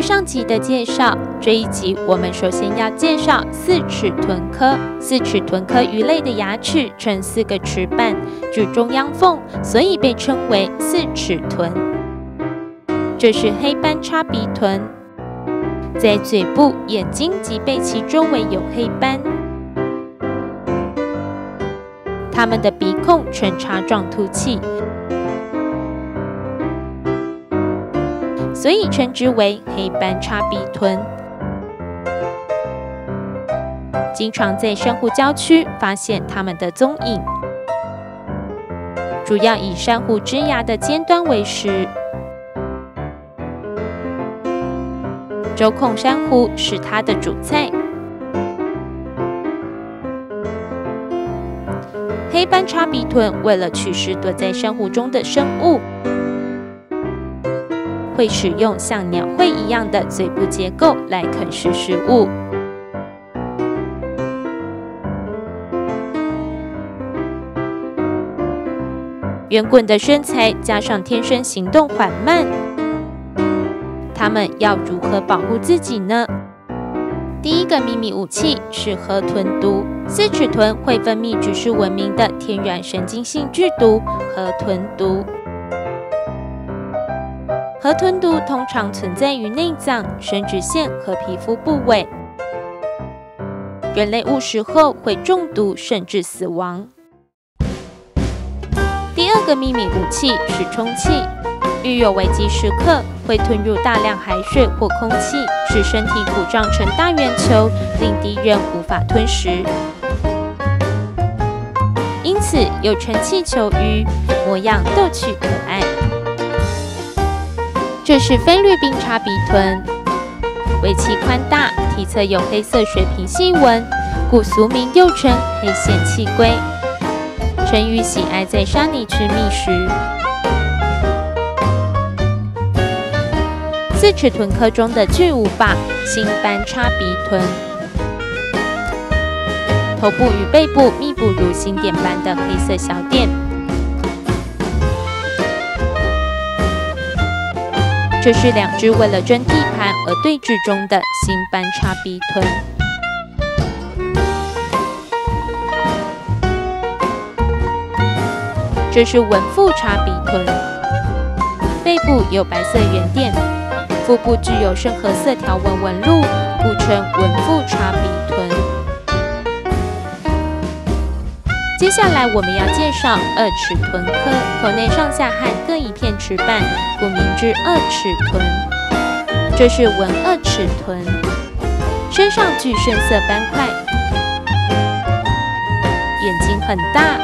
上集的介绍，这一集我们首先要介绍四齿豚科。四齿豚科鱼类的牙齿呈4个齿板，具中央缝，所以被称为四齿豚。这是黑斑叉鼻豚，在嘴部、眼睛及背鳍周围有黑斑。它们的鼻孔呈叉状凸起，所以称之为黑斑叉鼻豚。经常在珊瑚礁区发现它们的踪影，主要以珊瑚枝芽的尖端为食。轴孔珊瑚是它的主菜。黑斑叉鼻豚为了取食躲在珊瑚中的生物，会使用像鸟喙一样的嘴部结构来啃食食物。圆滚的身材加上天生行动缓慢，它们要如何保护自己呢？第一个秘密武器是河豚毒。四齿豚会分泌举世闻名的天然神经性剧毒河豚毒。河豚毒通常存在于内脏、生殖腺和皮肤部位，人类误食后会中毒甚至死亡。第二个秘密武器是充气，遇有危急时刻会吞入大量海水或空气，使身体鼓胀成大圆球，令敌人无法吞食。因此又称气球鱼，模样逗趣可爱。这是菲律宾叉鼻豚，尾鳍宽大，体侧有黑色水平细纹，故俗名又称黑线气龟。成鱼喜爱在沙泥区觅食。四齿豚科中的巨无霸星斑叉鼻豚，头部与背部密布如星点般的黑色小点。这是2只为了争地盘而对峙中的星斑叉鼻豚。这是纹腹叉鼻豚，背部有白色圆点，腹部具有深褐色条纹纹路，故称纹腹叉鼻豚。接下来我们要介绍2齿豚科，口内上下颌各一片齿板，故名之2齿豚。这是纹2齿豚，身上具深色斑块，眼睛很大，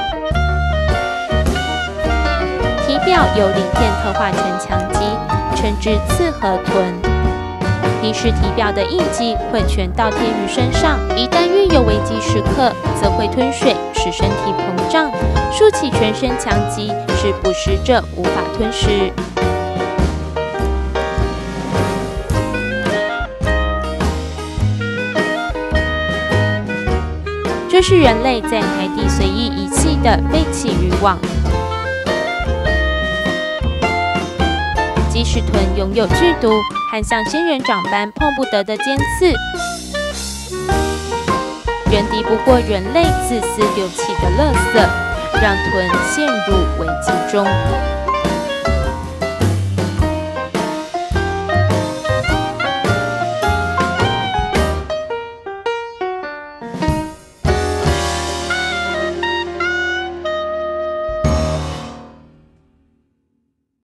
体表由鳞片特化成强肌，称之刺河豚。平时体表的印记会全倒贴于身上，一旦遇有危急时刻，则会吞水，使身体膨胀，竖起全身强肌，使捕食者无法吞食。这是人类在海底随意遗弃的废弃渔网。鸡齿豚拥有剧毒和像仙人掌般碰不得的尖刺，远敌不过人类自私丢弃的垃圾，让豚陷入危机中。